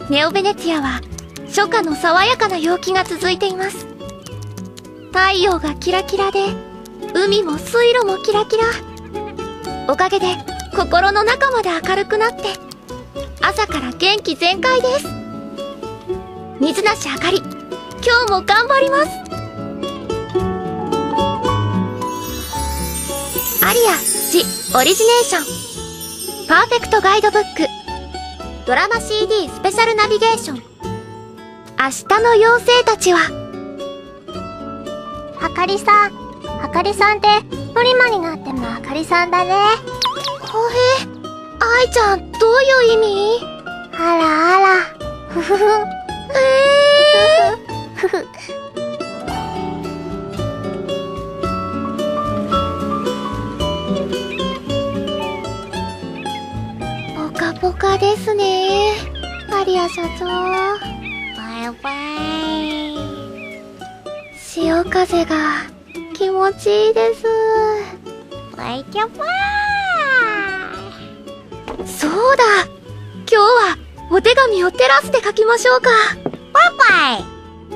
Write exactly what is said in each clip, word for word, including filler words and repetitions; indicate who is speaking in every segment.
Speaker 1: ネオベネツィアは初夏の爽やかな陽気が続いています。太陽がキラキラで、海も水路もキラキラ。おかげで心の中まで明るくなって、朝から元気全開です。水無しあかり、今日も頑張ります。アリア・ジ・オリジネーションパーフェクトガイドブックドラマ シーディー スペシャルナビゲーション。明日の妖精たちは。
Speaker 2: あかりさん、あかりさんってプリマになってもあかりさんだね。
Speaker 1: ほへ、愛ちゃん、どういう意味？
Speaker 2: あらあら、ふふふ。
Speaker 1: えー、
Speaker 2: ふふ。
Speaker 1: ポカポカですね、アリア社長。
Speaker 2: バイバイ。
Speaker 1: 潮風が気持ちいいです。
Speaker 2: バイキャバ
Speaker 1: ーイ。そうだ、今日はお手紙をテラスで書きましょうか。
Speaker 2: バイバイ。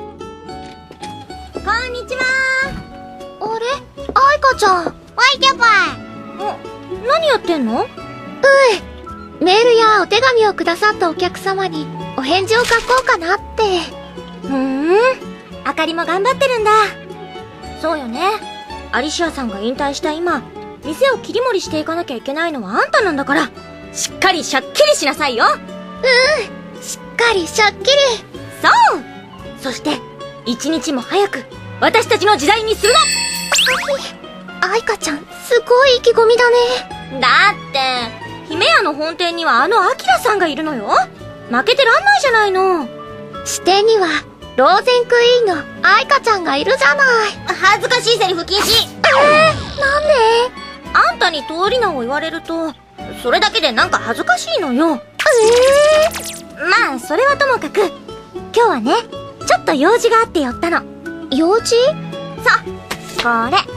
Speaker 2: こんにちは。
Speaker 1: あれ、愛花ちゃん。
Speaker 2: バイキャバイ。お、何やってんの？
Speaker 1: うい、メールやお手紙をくださったお客様にお返事を書こうかなって。
Speaker 2: ふーん、あかりも頑張ってるんだ。そうよね。アリシアさんが引退した今、店を切り盛りしていかなきゃいけないのはあんたなんだから、しっかりしゃっきりしなさいよ。
Speaker 1: うん、しっかりしゃっきり。
Speaker 2: そう。そして一日も早く私たちの時代にするの。
Speaker 1: 愛花ちゃん、すごい意気込みだね。
Speaker 2: だって姫屋の本店にはあのアキラさんがいるのよ。負けてらんないじゃないの。
Speaker 1: 支店にはローゼンクイーンの愛花ちゃんがいるじゃない。
Speaker 2: 恥ずかしいセリフ禁止。
Speaker 1: えー、なんで？
Speaker 2: あんたに通り名を言われるとそれだけでなんか恥ずかしいのよ。
Speaker 1: えー、
Speaker 2: まあそれはともかく、今日はね、ちょっと用事があって寄ったの。
Speaker 1: 用事？
Speaker 2: そう、これ。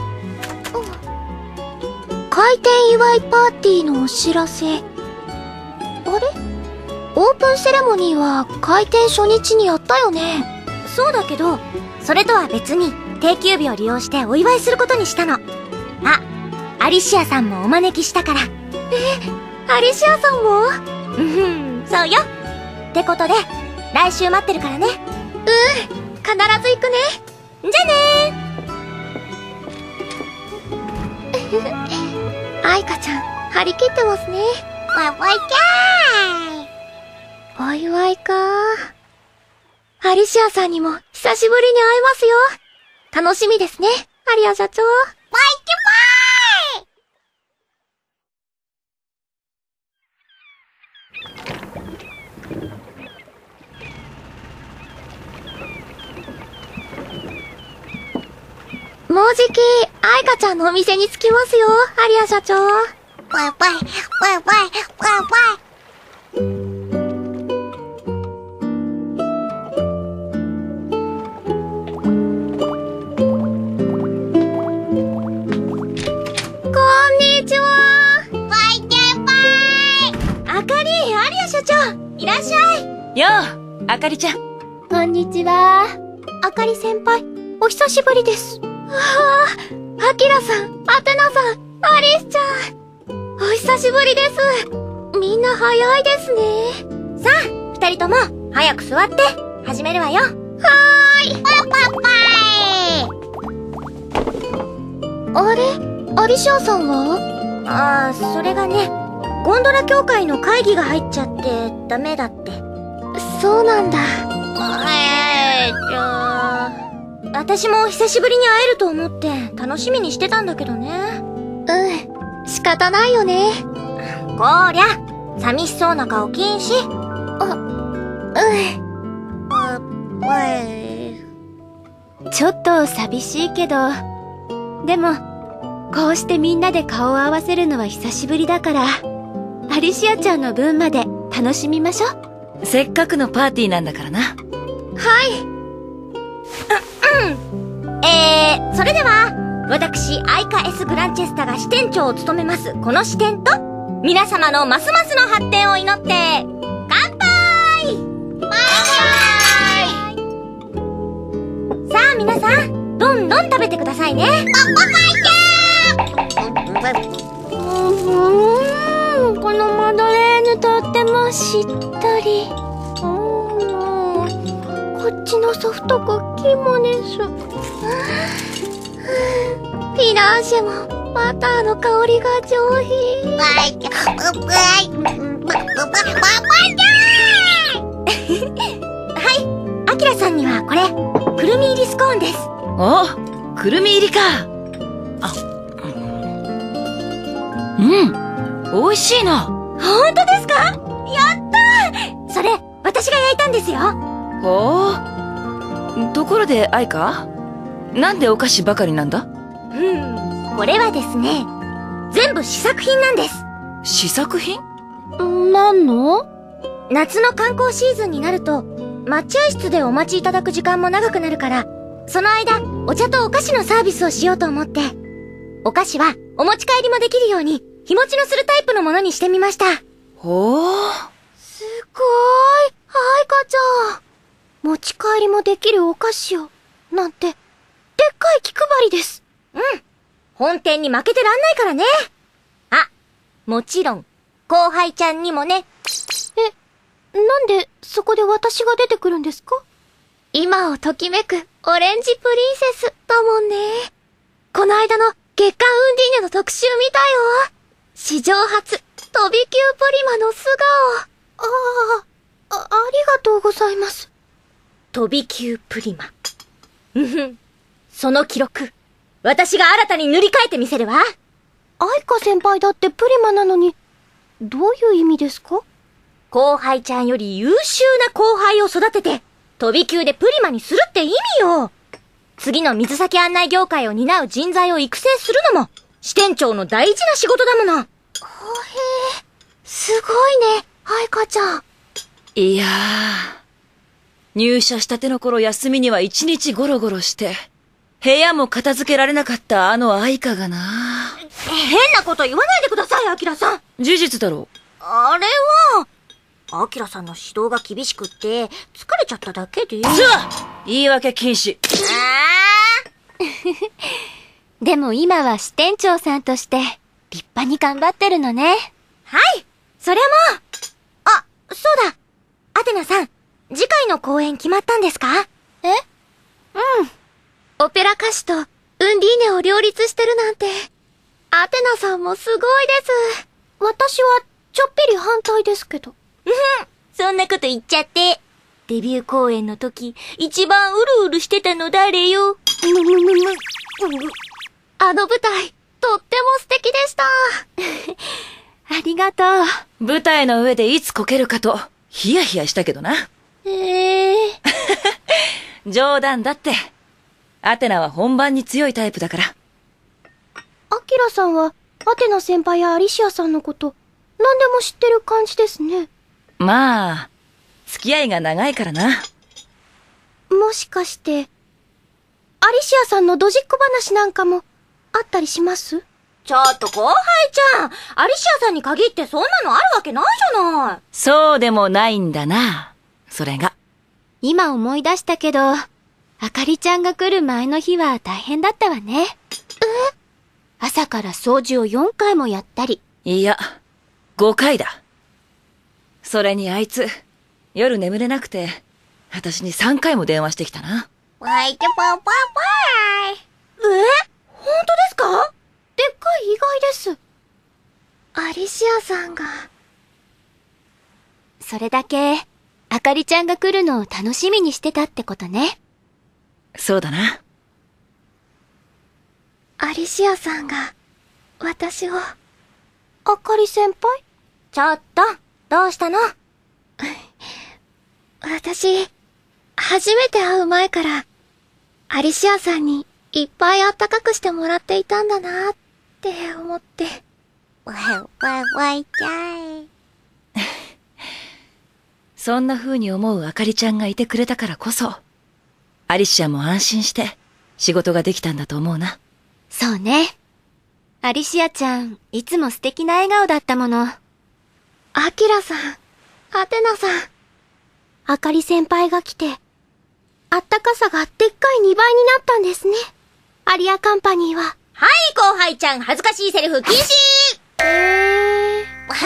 Speaker 1: 開店祝いパーティーのお知らせ。あれ？オープンセレモニーは開店初日にやったよね。
Speaker 2: そうだけど、それとは別に定休日を利用してお祝いすることにしたの。あ、アリシアさんもお招きしたから。
Speaker 1: え、アリシアさんも？
Speaker 2: うん、そうよ。ってことで、来週待ってるからね。
Speaker 1: うん、必ず行くね。
Speaker 2: じゃね
Speaker 1: ー。愛花ちゃん、張り切ってますね。
Speaker 2: バイバイキャーイ。
Speaker 1: お祝いかー。アリシアさんにも久しぶりに会えますよ。楽しみですね、アリア社長。バイ
Speaker 2: キ
Speaker 1: もうじき、愛花ちゃんのお店に着きますよ、アリア社長。
Speaker 2: バイバイ、バイバイ、バイバイ。
Speaker 1: こんにちは。
Speaker 2: バイキャバイ。あかり、アリア社長、いらっしゃい。
Speaker 3: よう、あかりちゃん。
Speaker 1: こんにちは。あかり先輩、お久しぶりです。わあ、アキラさん、アテナさん、アリスちゃん。お久しぶりです。みんな早いですね。
Speaker 2: さあ、二人とも、早く座って、始めるわよ。は
Speaker 1: ーい。
Speaker 2: パパパイ。
Speaker 1: あれ？アリシアさんは？
Speaker 2: ああ、それがね、ゴンドラ協会の会議が入っちゃって、ダメだって。
Speaker 1: そうなんだ。
Speaker 2: えーっと。私も久しぶりに会えると思って楽しみにしてたんだけどね。
Speaker 1: うん、仕方ないよね。
Speaker 2: こーりゃ、寂しそうな顔禁止。
Speaker 1: あ、うん。
Speaker 2: あ、わい。
Speaker 4: ちょっと寂しいけど、でもこうしてみんなで顔を合わせるのは久しぶりだから、アリシアちゃんの分まで楽しみましょ
Speaker 3: う。せっかくのパーティーなんだからな。はい。
Speaker 2: えー、それでは、私、アイカ S グランチェスタが支店長を務めます、この支店と、皆様のますますの発展を祈って、乾杯！バ皆さん、どんどん食べてくださいね。
Speaker 4: うん、このマドレーヌとってもしっとり。うん、こっちのソフトクッキーもです。
Speaker 1: フィナンシェもバターの香りが上品。
Speaker 2: はい、アキラさんにはこれ、くるみ入りスコーンです。
Speaker 3: お、くるみ入りか。あ、うん、美味しいな。
Speaker 2: 本当ですか？やったー！それ、私が焼いたんですよ。
Speaker 3: ほう。ところで、愛か？なんでお菓子ばかりなんだ？
Speaker 2: うん、これはですね、全部試作品なんです。
Speaker 3: 試作品？
Speaker 4: 何の？
Speaker 2: 夏の観光シーズンになると、待合室でお待ちいただく時間も長くなるから、その間、お茶とお菓子のサービスをしようと思って、お菓子はお持ち帰りもできるように、日持ちのするタイプのものにしてみました。
Speaker 3: ほう。
Speaker 1: すごーい、愛花ちゃん。持ち帰りもできるお菓子を、なんて、でっかい気配りです。
Speaker 2: うん。本店に負けてらんないからね。あ、もちろん、後輩ちゃんにもね。
Speaker 1: え、なんでそこで私が出てくるんですか？今をときめくオレンジプリンセスだもんね。この間の月刊ウンディーネの特集見たよ。史上初、飛び級プリマの素顔。ああ、あ、ありがとうございます。
Speaker 2: 飛び級プリマ。うんふん。その記録、私が新たに塗り替えてみせるわ。
Speaker 1: 愛花先輩だってプリマなのに、どういう意味ですか？
Speaker 2: 後輩ちゃんより優秀な後輩を育てて、飛び級でプリマにするって意味よ。次の水先案内業界を担う人材を育成するのも、支店長の大事な仕事だもの。
Speaker 1: ほへえ、すごいね、愛花ちゃん。
Speaker 3: いやー、入社したての頃休みには一日ゴロゴロして、部屋も片付けられなかったあの愛花がな。
Speaker 2: 変なこと言わないでください、アキラさん。
Speaker 3: 事実だろう。
Speaker 2: あれは、アキラさんの指導が厳しくって、疲れちゃっただけで。
Speaker 3: つわ！言い訳禁止。
Speaker 2: あ
Speaker 4: ーでも今は支店長さんとして、立派に頑張ってるのね。
Speaker 2: はい、そりゃもう。あ、そうだ。アテナさん、次回の公演決まったんですか？
Speaker 1: え？うん。オペラ歌手とウンディーネを両立してるなんて、アテナさんもすごいです。私はちょっぴり反対ですけど。
Speaker 2: うん、そんなこと言っちゃって。デビュー公演の時、一番うるうるしてたの誰よ。
Speaker 1: あの舞台、とっても素敵でした。
Speaker 4: ありがとう。
Speaker 3: 舞台の上でいつこけるかと、ヒヤヒヤしたけどな。
Speaker 1: へえ。
Speaker 3: 冗談だって。アテナは本番に強いタイプだから。
Speaker 1: アキラさんは、アテナ先輩やアリシアさんのこと、何でも知ってる感じですね。
Speaker 3: まあ、付き合いが長いからな。
Speaker 1: もしかして、アリシアさんのドジっ子話なんかも、あったりします？
Speaker 2: ちょっと後輩ちゃん、アリシアさんに限ってそんなのあるわけないじゃない。
Speaker 3: そうでもないんだな。それが。
Speaker 4: 今思い出したけど、あかりちゃんが来る前の日は大変だったわね。え？朝から掃除をよんかいもやったり。
Speaker 3: いや、ごかいだ。それにあいつ、夜眠れなくて、私にさんかいも電話してきたな。
Speaker 2: わいてぱぱぱーい。え？本当ですか？
Speaker 1: でっかい意外です。アリシアさんが。
Speaker 4: それだけ、あかりちゃんが来るのを楽しみにしてたってことね。
Speaker 3: そうだな。
Speaker 1: アリシアさんが、私を、あかり先輩？
Speaker 2: ちょっと、どうしたの？
Speaker 1: 私、初めて会う前から、アリシアさんにいっぱいあったかくしてもらっていたんだなって思って。
Speaker 2: わいわいわいちゃい。
Speaker 3: そんな風に思うあかりちゃんがいてくれたからこそ、アリシアも安心して仕事ができたんだと思うな。
Speaker 4: そうね。アリシアちゃん、いつも素敵な笑顔だったもの。
Speaker 1: アキラさん、アテナさん、あかり先輩が来て、 あったかさがでっかいにばいになったんですね。アリアカンパニーは。
Speaker 2: はい、後輩ちゃん、恥ずかしいセリフ禁止。
Speaker 1: えー。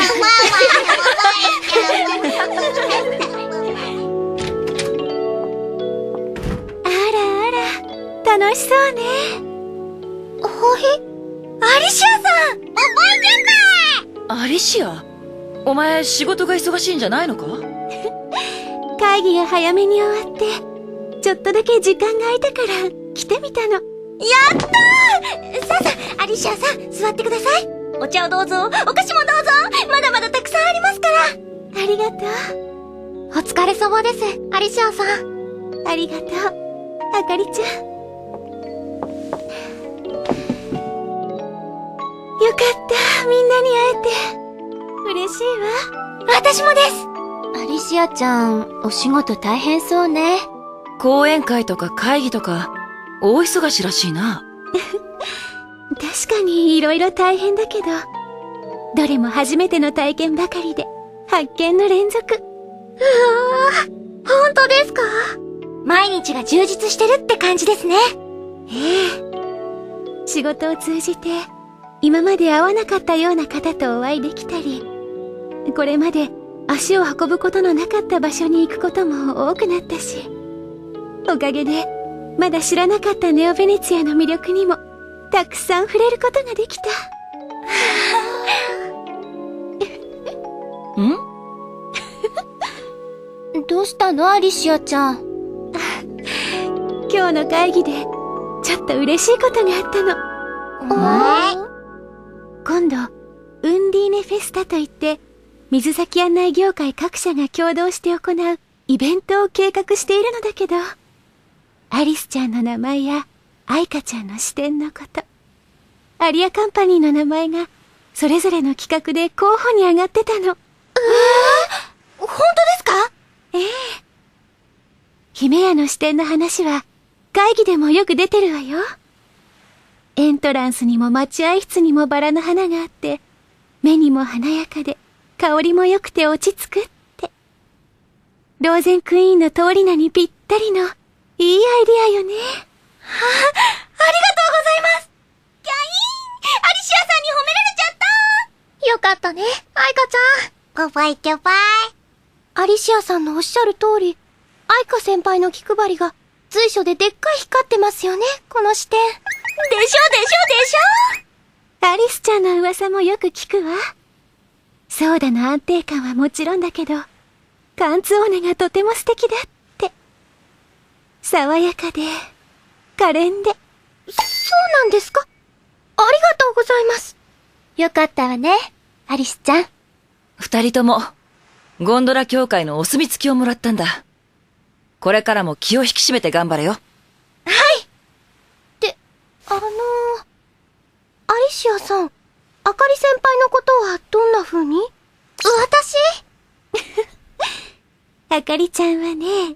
Speaker 4: あらあら、楽しそうね。
Speaker 1: ほへ、
Speaker 2: アリシアさん、おばあちゃんか
Speaker 3: アリシア、お前仕事が忙しいんじゃないのか？
Speaker 4: 会議が早めに終わって、ちょっとだけ時間が空いたから来てみたの。
Speaker 2: やったー。さあさあ、アリシアさん、座ってください。お茶をどうぞ、お菓子もどうぞ。まだまだたくさんありますから。
Speaker 4: ありがと
Speaker 1: お疲れ様です、アリシアさん。
Speaker 4: う。ありがとう、あかりちゃん。よかった、みんなに会えて。嬉しいわ。
Speaker 2: 私もです。
Speaker 4: アリシアちゃん、お仕事大変そうね。
Speaker 3: 講演会とか会議とか、大忙しらしいな。
Speaker 4: 確かに色々大変だけど、どれも初めての体験ばかりで、発見の連続。
Speaker 1: うわぁ、本当ですか？
Speaker 2: 毎日が充実してるって感じですね。
Speaker 4: ええ。仕事を通じて、今まで会わなかったような方とお会いできたり、これまで足を運ぶことのなかった場所に行くことも多くなったし、おかげで、まだ知らなかったネオベネツィアの魅力にも、たくさん触れることができた。
Speaker 3: ん？
Speaker 1: どうしたの、アリシアちゃん。
Speaker 4: 今日の会議で、ちょっと嬉しいことがあったの。
Speaker 1: おー。
Speaker 4: 今度、ウンディーネフェスタといって、水先案内業界各社が共同して行うイベントを計画しているのだけど、アリスちゃんの名前やアイカちゃんの視点のこと、アリアカンパニーの名前がそれぞれの企画で候補に上がってたの。えー、
Speaker 2: 本当ですか？
Speaker 4: ええ。姫屋の視点の話は会議でもよく出てるわよ。エントランスにも待合室にもバラの花があって、目にも華やかで香りも良くて落ち着くって。ローゼンクイーンの通り名にぴったりのいいアイディアよね。はあ、ありがとうございます。
Speaker 2: キャイーン、アリシアさんに褒められちゃった。
Speaker 1: よかったね、アイカちゃん。
Speaker 2: ゴバイキョバイ。
Speaker 1: アリシアさんのおっしゃる通り、アイカ先輩の気配りが随所ででっかい光ってますよね、この視点。
Speaker 2: でしょでしょでし
Speaker 4: ょ。アリスちゃんの噂もよく聞くわ。ソーダの安定感はもちろんだけど、カンツオーネがとても素敵だって。爽やかで、可憐で。
Speaker 1: そうなんですか？ありがとうございます。
Speaker 4: よかったわね、アリスちゃん。
Speaker 3: 二人とも、ゴンドラ協会のお墨付きをもらったんだ。これからも気を引き締めて頑張れよ。
Speaker 1: はい。で、あのー、アリシアさん、あかり先輩のことはどんな風に？私？
Speaker 4: あかりちゃんはね、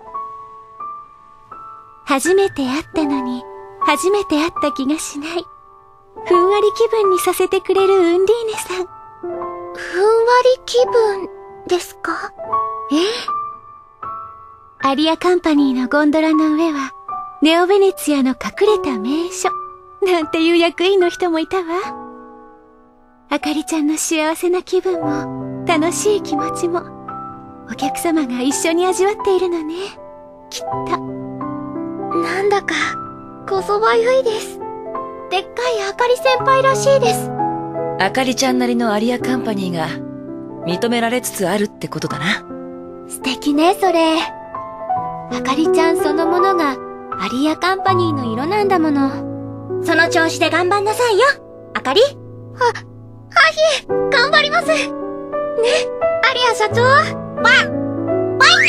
Speaker 4: 初めて会ったのに、初めて会った気がしない。ふんわり気分にさせてくれるウンディーネさん。
Speaker 1: ふんわり気分ですか？
Speaker 4: ええ。アリアカンパニーのゴンドラの上は、ネオベネツィアの隠れた名所、なんていう役員の人もいたわ。あかりちゃんの幸せな気分も、楽しい気持ちも、お客様が一緒に味わっているのね。きっと。
Speaker 1: なんだか、こそばゆいです。でっかいあかり先輩らしいです。
Speaker 3: あかりちゃんなりのアリアカンパニーが、認められつつあるってことだな。
Speaker 4: 素敵ね、それ。あかりちゃんそのものが、アリアカンパニーの色なんだもの。
Speaker 2: その調子で頑張んなさいよ、あかり。は、
Speaker 1: はい、頑張ります。ね、アリア社長。
Speaker 2: わ、わい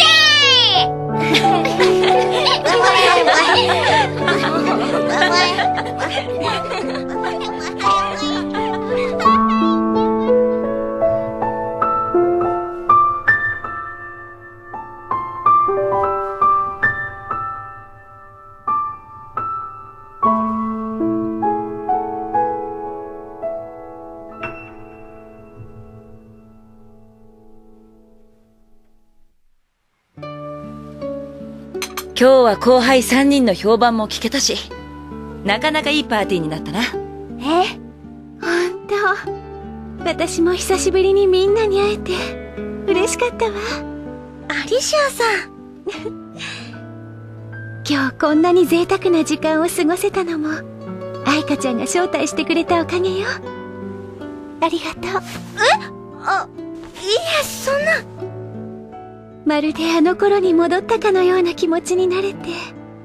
Speaker 3: 今日は後輩さんにんの評判も聞けたし、なかなかいいパーティーになったな。
Speaker 4: え、ほんと。私も久しぶりにみんなに会えて嬉しかったわ。
Speaker 2: アリシアさん。
Speaker 4: 今日こんなに贅沢な時間を過ごせたのも愛花ちゃんが招待してくれたおかげよ。ありがとう。
Speaker 2: え？あ、いいえ、そんな。
Speaker 4: まるであの頃に戻ったかのような気持ちになれて。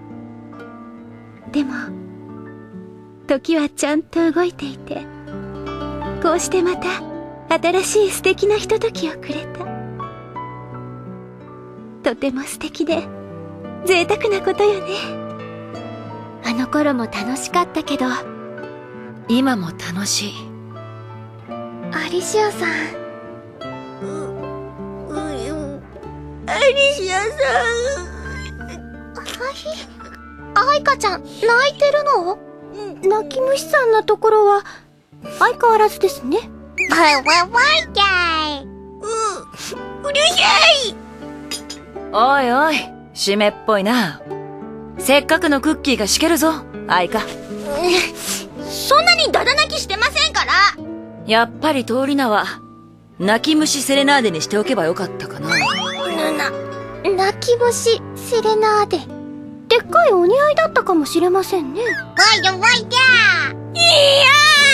Speaker 4: でも時はちゃんと動いていて、こうしてまた新しい素敵なひとときをくれた。とても素敵で贅沢なことよね。
Speaker 1: あの頃も楽しかったけど、
Speaker 3: 今も楽しい。
Speaker 1: アリシアさん。
Speaker 2: う、う、アリシアさ
Speaker 1: ん。愛花ちゃん、泣いてるの？
Speaker 2: ん。泣き虫さんのところは相変わらずですね。
Speaker 1: わいわいわいかい。
Speaker 2: う、うるさい。
Speaker 3: おいおい、湿っぽいな。せっかくのクッキーがしけるぞ、愛花。
Speaker 2: そんなにダダ泣きしてませんから。
Speaker 3: やっぱり通り名は泣き虫セレナーデにしておけばよかったかな。
Speaker 2: ぬな。
Speaker 1: 泣き虫セレナーデ。
Speaker 2: でっかいお似合いだったかもしれませんね。わいだわいだ。いや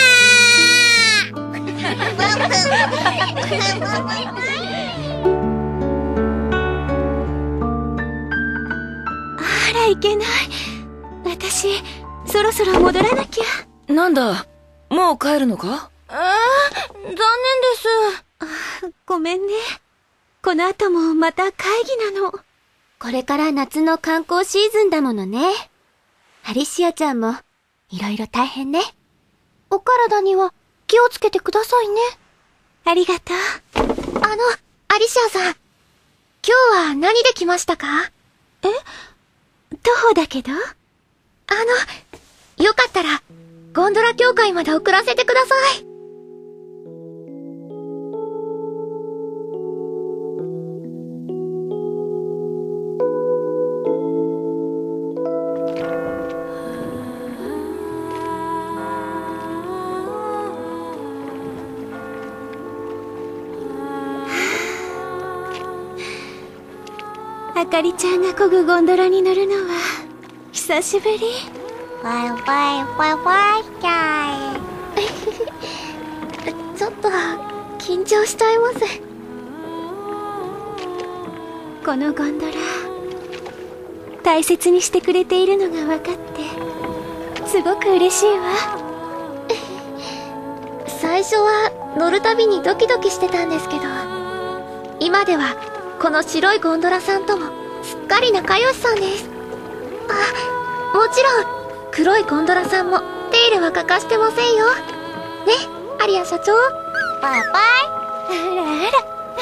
Speaker 4: あら、いけない。私そろそろ戻らなきゃ。
Speaker 3: なんだ、もう帰るのか？
Speaker 2: ああ、残念です。
Speaker 4: あ、ごめんね。この後もまた会議なの。
Speaker 1: これから夏の観光シーズンだものね。アリシアちゃんもいろいろ大変ね。お体には気をつけてくださいね。
Speaker 4: ありがとう。
Speaker 1: あの、アリシアさん。今日は何で来ましたか？
Speaker 4: え？徒歩だけど？
Speaker 1: あの、よかったらゴンドラ協会まで送らせてください。
Speaker 4: あかりちゃんが漕ぐゴンドラに乗るのは久しぶり。
Speaker 1: わいわいわいわいかい。ちょっと緊張しちゃいます。
Speaker 4: このゴンドラ大切にしてくれているのが分かってすごく嬉しいわ。
Speaker 1: 最初は乗るたびにドキドキしてたんですけど、今ではこの白いゴンドラさんともすっかり仲良しさんです。あ、もちろん黒いゴンドラさんも手入れは欠かしてませんよ。ね、アリア社長。バイバイ。
Speaker 4: あらあら。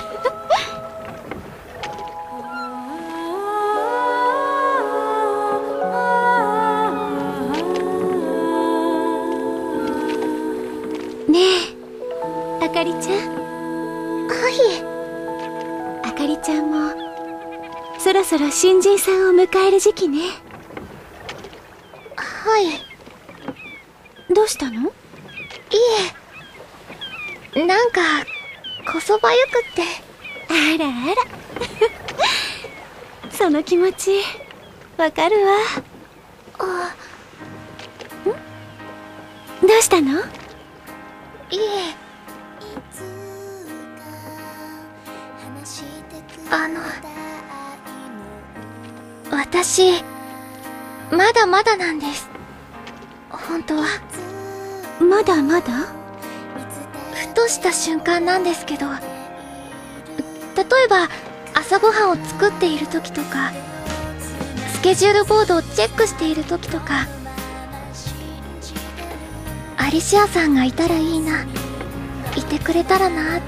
Speaker 4: ねえ、あかりちゃん。
Speaker 1: はい。
Speaker 4: あかりちゃんもそろそろ新人さんを迎える時期ね。
Speaker 1: はい。
Speaker 4: どうしたの？
Speaker 1: いえ、なんかこそばゆくって。
Speaker 4: あらあら。その気持ちわかるわ。
Speaker 1: あ、
Speaker 4: ん？どうしたの？
Speaker 1: いえ、あの、私まだまだなんです。本当は。
Speaker 4: まだまだ？
Speaker 1: ふとした瞬間なんですけど、例えば朝ごはんを作っている時とか、スケジュールボードをチェックしている時とか、アリシアさんがいたらいいな、いてくれたらなって。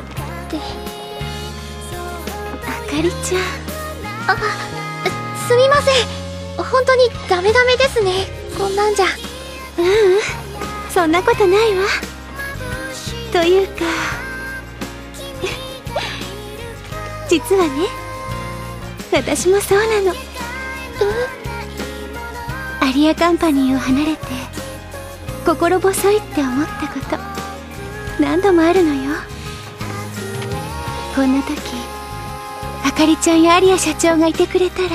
Speaker 4: あかりちゃん。
Speaker 1: あ、すみません。本当にダメダメですね、こんなんじゃ。
Speaker 4: ううん、そんなことないわ。というか実はね、私もそうなの。
Speaker 1: うん？
Speaker 4: アリアカンパニーを離れて心細いって思ったこと何度もあるのよ。こんな時あかりちゃんやアリア社長がいてくれたらって。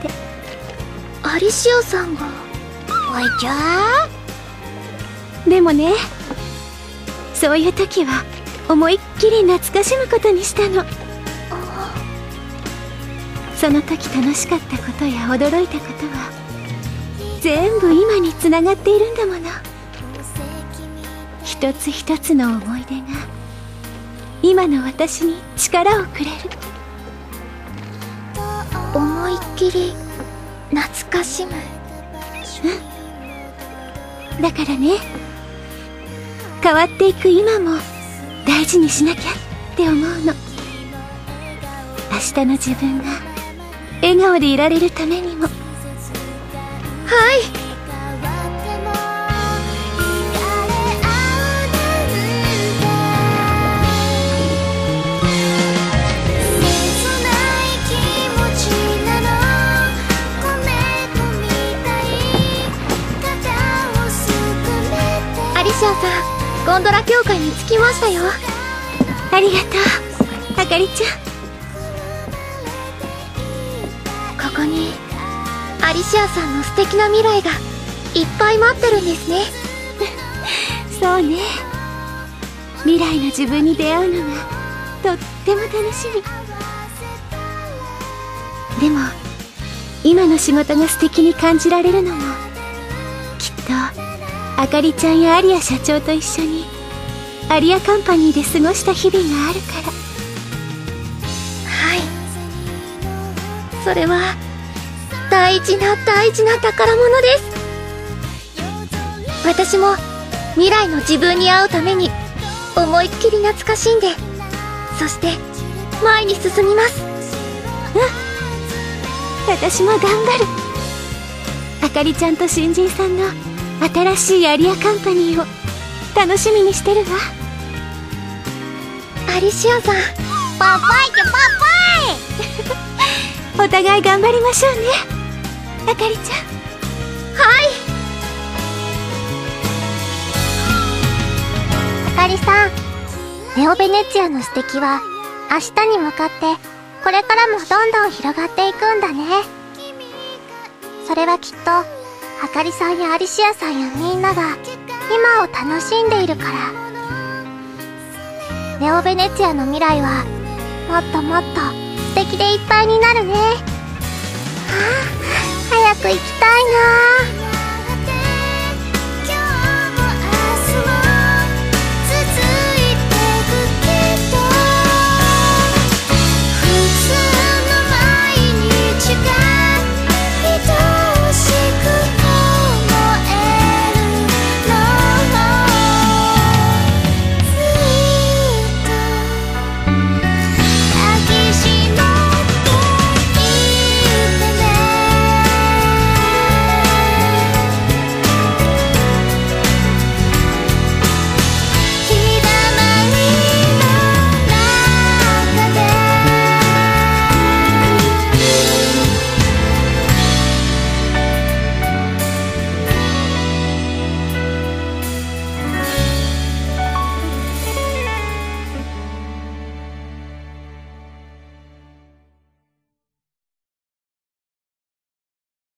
Speaker 1: アリシアさんが。
Speaker 2: おいちゃ
Speaker 4: ーでもね、そういう時は思いっきり懐かしむことにしたの。その時楽しかったことや驚いたことは全部今につながっているんだもの。一つ一つの思い出が今の私に力をくれる。
Speaker 1: 思いっきり懐かしむ。
Speaker 4: うん。だからね、変わっていく今も大事にしなきゃって思うの。明日の自分が笑顔でいられるためにも。はい。
Speaker 1: アリシアさん、ゴンドラ協会に着きましたよ。
Speaker 4: ありがとう、あかりちゃん。
Speaker 1: ここにアリシアさんの素敵な未来がいっぱい待ってるんですね。
Speaker 4: そうね、未来の自分に出会うのがとっても楽しみ。でも今の仕事が素敵に感じられるのもきっとあかりちゃんやアリア社長と一緒にアリアカンパニーで過ごした日々があるから。
Speaker 1: はい、それは大事な大事な宝物です。私も未来の自分に会うために思いっきり懐かしんで、そして前に進みます。
Speaker 4: うん、私も頑張る。あかりちゃんと新人さんの新しいアリアカンパニーを楽しみにしてるわ。
Speaker 1: アリシアさん、
Speaker 2: パパイってパ
Speaker 4: パイお互い頑張りましょうね、あかりちゃん。
Speaker 1: はい。
Speaker 2: あかりさん、ネオベネチアの素敵は明日に向かってこれからもどんどん広がっていくんだね。それはきっとあかりさんやアリシアさんやみんなが今を楽しんでいるから。ネオベネチアの未来はもっともっと素敵でいっぱいになるね。はあ、早く行きたいな。